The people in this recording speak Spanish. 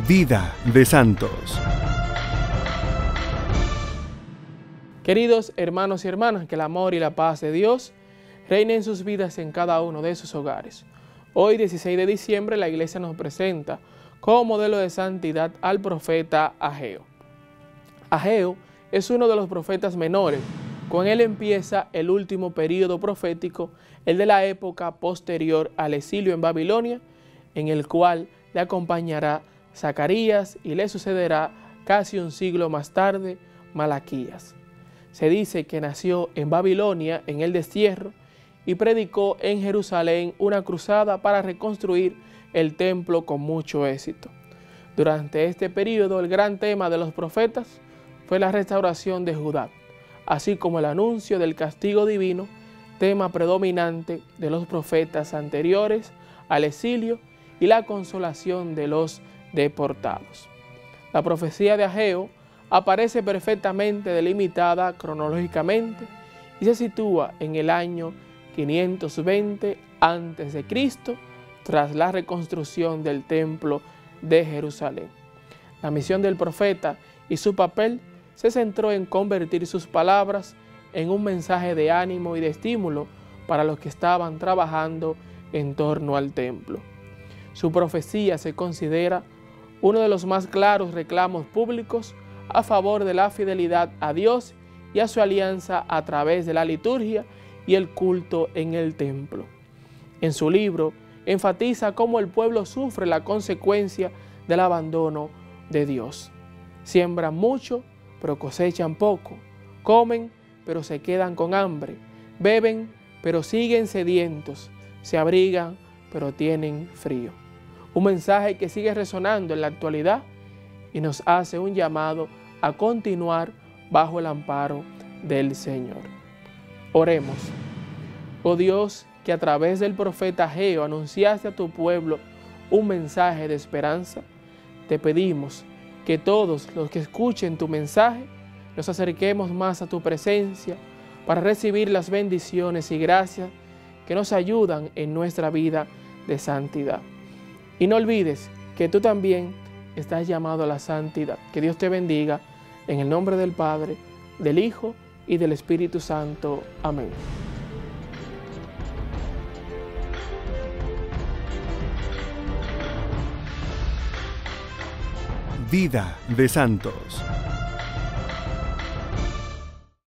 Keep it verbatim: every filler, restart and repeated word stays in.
Vida de santos. Queridos hermanos y hermanas, que el amor y la paz de Dios reinen en sus vidas en cada uno de sus hogares. Hoy, dieciséis de diciembre, la Iglesia nos presenta como modelo de santidad al profeta Ageo. Ageo es uno de los profetas menores. Con él empieza el último período profético, el de la época posterior al exilio en Babilonia, en el cual le acompañará Zacarías y le sucederá casi un siglo más tarde Malaquías. Se dice que nació en Babilonia, en el destierro, y predicó en Jerusalén una cruzada para reconstruir el templo con mucho éxito. Durante este periodo, el gran tema de los profetas fue la restauración de Judá, así como el anuncio del castigo divino, tema predominante de los profetas anteriores al exilio, y la consolación de los deportados. La profecía de Ageo aparece perfectamente delimitada cronológicamente y se sitúa en el año quinientos veinte antes de Cristo, tras la reconstrucción del templo de Jerusalén. La misión del profeta y su papel se centró en convertir sus palabras en un mensaje de ánimo y de estímulo para los que estaban trabajando en torno al templo. Su profecía se considera uno de los más claros reclamos públicos a favor de la fidelidad a Dios y a su alianza a través de la liturgia y el culto en el templo. En su libro enfatiza cómo el pueblo sufre la consecuencia del abandono de Dios. Siembran mucho, pero cosechan poco. Comen, pero se quedan con hambre. Beben, pero siguen sedientos. Se abrigan, pero tienen frío. Un mensaje que sigue resonando en la actualidad y nos hace un llamado a continuar bajo el amparo del Señor. Oremos. Oh Dios, que a través del profeta Ageo anunciaste a tu pueblo un mensaje de esperanza, te pedimos que todos los que escuchen tu mensaje nos acerquemos más a tu presencia para recibir las bendiciones y gracias que nos ayudan en nuestra vida de santidad. Y no olvides que tú también estás llamado a la santidad. Que Dios te bendiga, en el nombre del Padre, del Hijo y del Espíritu Santo. Amén. Vida de santos.